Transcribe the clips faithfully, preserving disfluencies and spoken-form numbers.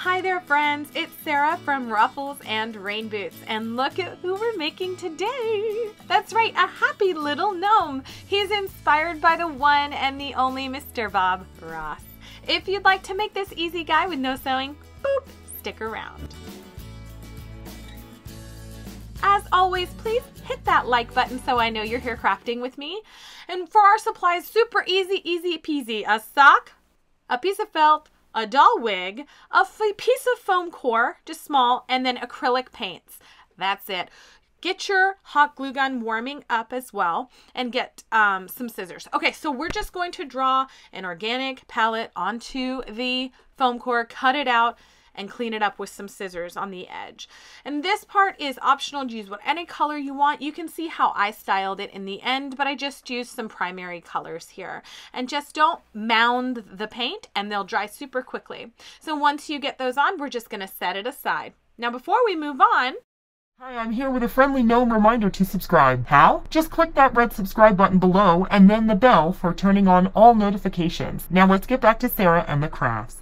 Hi there friends, it's Sarah from Ruffles and Rain Boots, and look at who we're making today. That's right, a happy little gnome. He's inspired by the one and the only Mister Bob Ross. If you'd like to make this easy guy with no sewing, boop, stick around. As always, please hit that like button so I know you're here crafting with me. And for our supplies, super easy, easy peasy. A sock, a piece of felt, a doll wig, a piece of foam core, just small, and then acrylic paints. That's it. Get your hot glue gun warming up as well, and get um, some scissors. Okay, so we're just going to draw an organic palette onto the foam core, cut it out, and clean it up with some scissors on the edge. And this part is optional. Use what any color you want. You can see how I styled it in the end, but I just used some primary colors here. And just don't mound the paint and they'll dry super quickly. So once you get those on, we're just gonna set it aside. Now before we move on, hi, I'm here with a friendly gnome reminder to subscribe. How? Just click that red subscribe button below and then the bell for turning on all notifications. Now let's get back to Sarah and the crafts.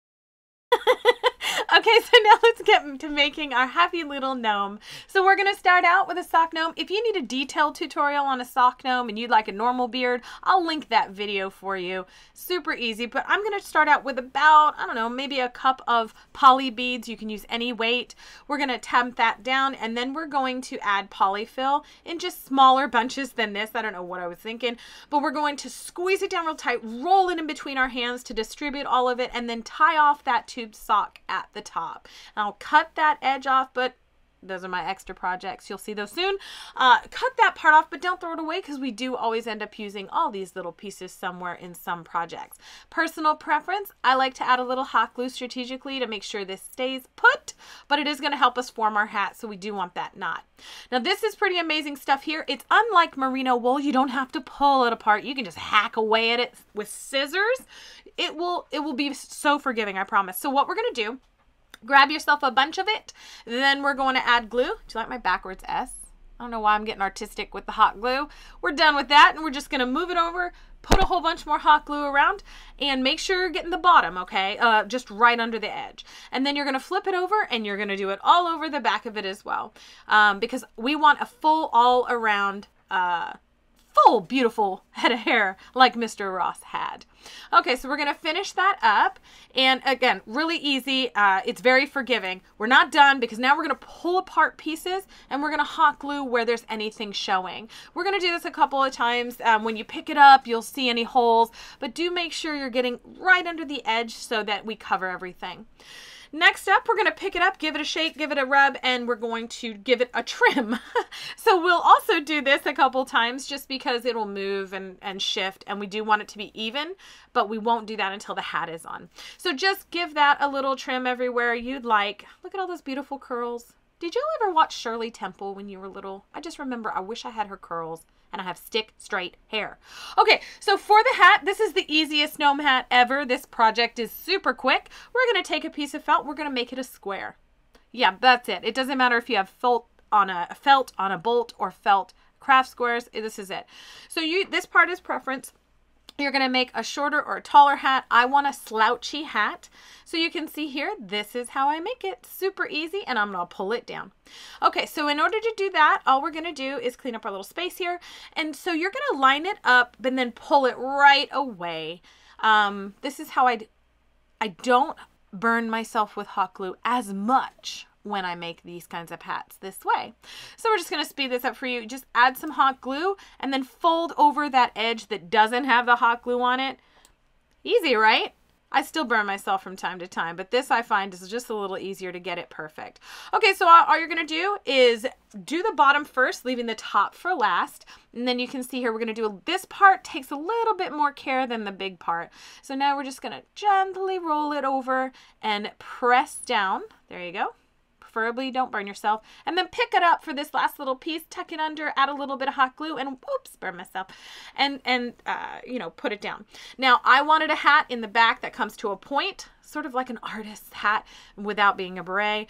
Okay, so now let's get to making our happy little gnome. So we're going to start out with a sock gnome. If you need a detailed tutorial on a sock gnome and you'd like a normal beard, I'll link that video for you. Super easy, but I'm going to start out with about, I don't know, maybe a cup of poly beads. You can use any weight. We're going to tamp that down, and then we're going to add polyfill in just smaller bunches than this. I don't know what I was thinking, but we're going to squeeze it down real tight, roll it in between our hands to distribute all of it, and then tie off that tube sock at the top. And I'll cut that edge off, but those are my extra projects. You'll see those soon. Uh, cut that part off, but don't throw it away because we do always end up using all these little pieces somewhere in some projects. Personal preference, I like to add a little hot glue strategically to make sure this stays put, but it is going to help us form our hat, so we do want that knot. Now this is pretty amazing stuff here. It's unlike merino wool. You don't have to pull it apart. You can just hack away at it with scissors. It will, it will be so forgiving, I promise. So what we're going to do, grab yourself a bunch of it, then we're going to add glue. Do you like my backwards S? I don't know why I'm getting artistic with the hot glue. We're done with that, and we're just going to move it over, put a whole bunch more hot glue around, and make sure you're getting the bottom, okay? Uh, just right under the edge. And then you're going to flip it over, and you're going to do it all over the back of it as well, um, because we want a full all-around uh, full beautiful head of hair like Mister Ross had. Okay, so we're gonna finish that up, and again, really easy. Uh, it's very forgiving. We're not done because now we're gonna pull apart pieces and we're gonna hot glue where there's anything showing. We're gonna do this a couple of times. Um, when you pick it up, you'll see any holes, but do make sure you're getting right under the edge so that we cover everything. Next up, we're going to pick it up, give it a shake, give it a rub, and we're going to give it a trim. So we'll also do this a couple times just because it'll move and, and shift, and we do want it to be even, but we won't do that until the hat is on. So just give that a little trim everywhere you'd like. Look at all those beautiful curls. Did you ever watch Shirley Temple when you were little? I just remember, I wish I had her curls. And I have stick straight hair. Okay, so for the hat, this is the easiest gnome hat ever. This project is super quick. We're gonna take a piece of felt, we're gonna make it a square. Yeah, that's it. It doesn't matter if you have felt on a felt on a bolt or felt craft squares. This is it. So you, this part is preference. You're going to make a shorter or a taller hat. I want a slouchy hat. So you can see here, this is how I make it. Super easy, and I'm going to pull it down. Okay, so in order to do that, all we're going to do is clean up our little space here. And so you're going to line it up and then pull it right away. Um, this is how I, I don't burn myself with hot glue as much when I make these kinds of hats this way. So we're just gonna speed this up for you. Just add some hot glue and then fold over that edge that doesn't have the hot glue on it. Easy, right? I still burn myself from time to time, but this I find is just a little easier to get it perfect. Okay, so all you're gonna do is do the bottom first, leaving the top for last. And then you can see here, we're gonna do, this part takes a little bit more care than the big part. So now we're just gonna gently roll it over and press down. There you go. Preferably don't burn yourself, and then pick it up for this last little piece, tuck it under, add a little bit of hot glue, and whoops, burn myself, and and uh, you know, put it down. Now I wanted a hat in the back that comes to a point, sort of like an artist's hat without being a beret,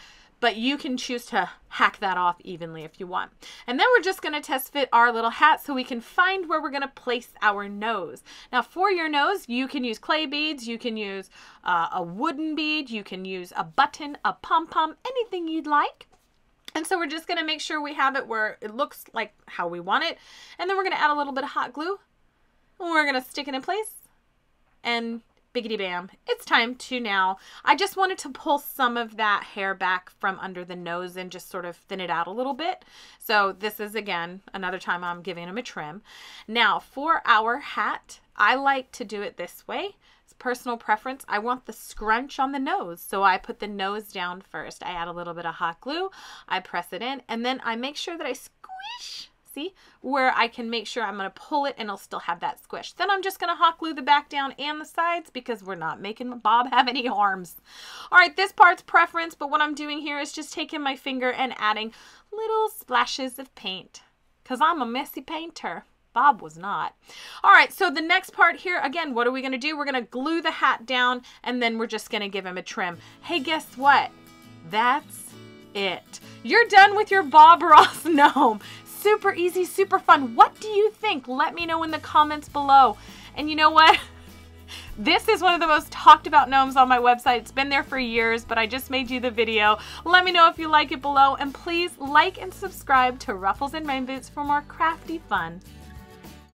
but you can choose to hack that off evenly if you want. And then we're just going to test fit our little hat so we can find where we're going to place our nose. Now for your nose, you can use clay beads, you can use uh, a wooden bead, you can use a button, a pom-pom, anything you'd like. And so we're just going to make sure we have it where it looks like how we want it. And then we're going to add a little bit of hot glue. And we're going to stick it in place. And biggity bam, it's time to now. I just wanted to pull some of that hair back from under the nose and just sort of thin it out a little bit. So this is, again, another time I'm giving him a trim. Now for our hat, I like to do it this way. Personal preference. I want the scrunch on the nose, so I put the nose down first. I add a little bit of hot glue, I press it in, and then I make sure that I squish, see, where I can make sure I'm going to pull it and it'll still have that squish. Then I'm just going to hot glue the back down and the sides because we're not making Bob have any arms. All right, this part's preference, but what I'm doing here is just taking my finger and adding little splashes of paint because I'm a messy painter. Bob was not. All right, so the next part here, again, what are we gonna do? We're gonna glue the hat down and then we're just gonna give him a trim. Hey, guess what? That's it. You're done with your Bob Ross gnome. Super easy, super fun. What do you think? Let me know in the comments below. And you know what? This is one of the most talked about gnomes on my website. It's been there for years, but I just made you the video. Let me know if you like it below, and please like and subscribe to Ruffles and Rain Boots for more crafty fun.